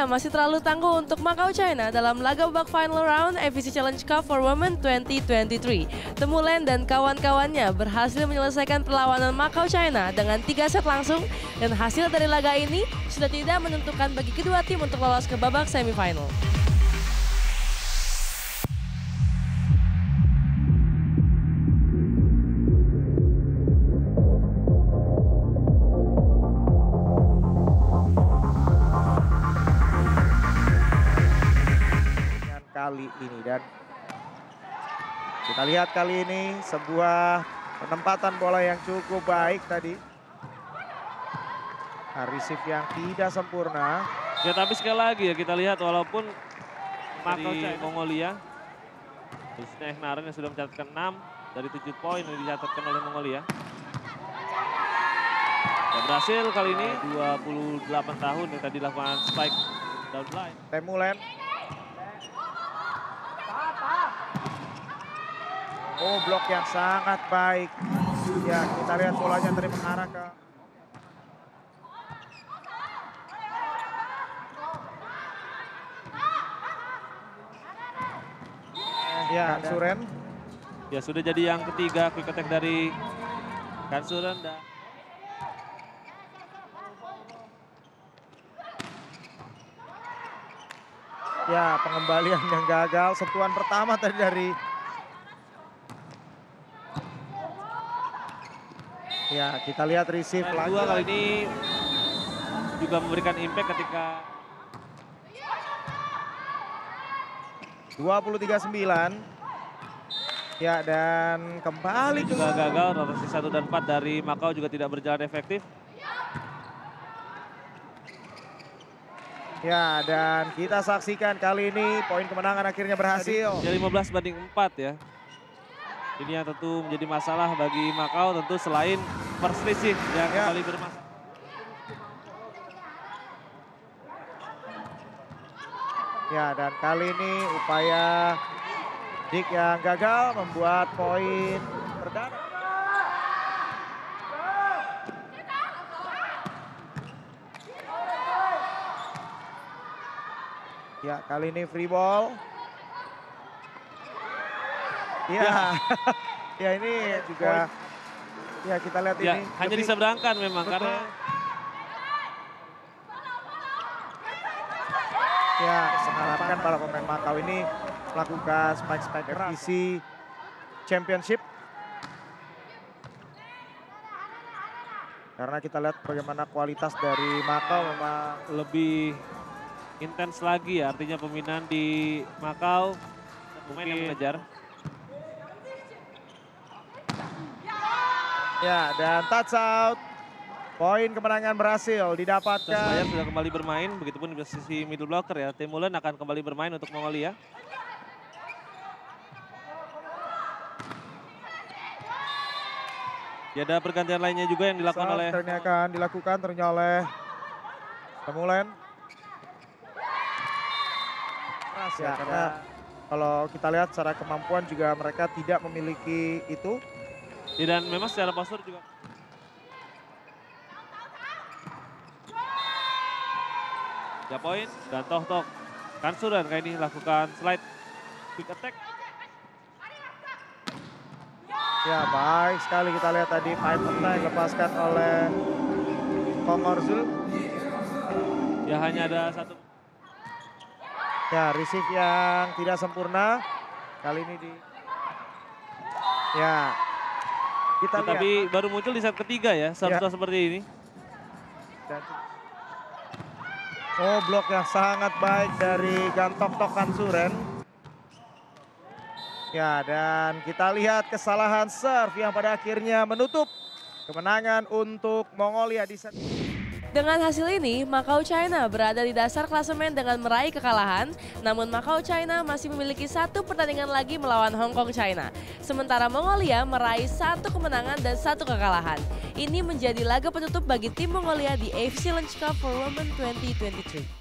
masih terlalu tangguh untuk Macau China dalam laga babak final round AFC Challenge Cup for Women 2023. Temulen dan kawan-kawannya berhasil menyelesaikan perlawanan Macau China dengan 3 set langsung dan hasil dari laga ini sudah tidak menentukan bagi kedua tim untuk lolos ke babak semifinal. Kali ini dan kita lihat kali ini sebuah penempatan bola yang cukup baik tadi. Receive yang tidak sempurna. Ya tapi sekali lagi ya kita lihat walaupun Macau China Mongolia khususnya Eknaren yang sudah mencatatkan 6 dari 7 poin yang dicatatkan oleh Mongolia. Ya, berhasil kali ini 28 tahun yang tadi dilakukan spike down line. Temulen. Oh, blok yang sangat baik. Ya, kita lihat bolanya tadi mengarah ke... Ya, Kansuren. Ya, sudah jadi yang ketiga quick attack dari Kansuren. Ya, pengembalian yang gagal. Sentuhan pertama tadi dari... Ya, kita lihat receive lagi. Kedua kali ini juga memberikan impact ketika 23-9. Ya, dan kembali juga gagal. Rotasi 1 dan 4 dari Macau juga tidak berjalan efektif. Ya, dan kita saksikan kali ini poin kemenangan akhirnya berhasil. Jadi 15-4 ya. Ini yang tentu menjadi masalah bagi Macau tentu selain perselisih yang kembali bermasalah. Ya, dan kali ini upaya Dick yang gagal membuat poin perdana. Ya, kali ini free ball. Ya, ya ini juga, ya kita lihat ya, ini. hanya diseberangkan memang betul. karena. Ya, mengharapkan para pemain Macau ini melakukan spike-spike FVC Championship. Karena kita lihat bagaimana kualitas dari Macau memang lebih intens lagi ya, artinya pembinaan di Macau. Pemain yang mengejar. Ya, dan touch out. Poin kemenangan berhasil didapatkan. Bayar sudah kembali bermain, begitupun di sisi middle blocker ya. Temulen akan kembali bermain untuk Mongolia. Ya, ada pergantian lainnya juga yang dilakukan oleh... Ini akan dilakukan ternyata oleh Temulen. Ya, karena kalau kita lihat secara kemampuan juga mereka tidak memiliki itu. Ya, dan memang secara postur juga. Ya poin dan Tok Kansuren kayak ini lakukan slide quick attack. Ya, baik sekali kita lihat tadi fight attack dilepaskan oleh Kongorzul. Ya, hanya ada satu. Ya, receive yang tidak sempurna. Kali ini di... Ya, kita lihat. Tapi baru muncul di set ketiga ya, serve seperti ini. Oh, blok yang sangat baik dari Tok Kansuren. Ya, dan kita lihat kesalahan serve yang pada akhirnya menutup kemenangan untuk Mongolia di set. Dengan hasil ini, Macau China berada di dasar klasemen dengan meraih kekalahan. Namun Macau China masih memiliki 1 pertandingan lagi melawan Hong Kong China. Sementara Mongolia meraih 1 kemenangan dan 1 kekalahan. Ini menjadi laga penutup bagi tim Mongolia di AFC Challenge Cup for Women 2023.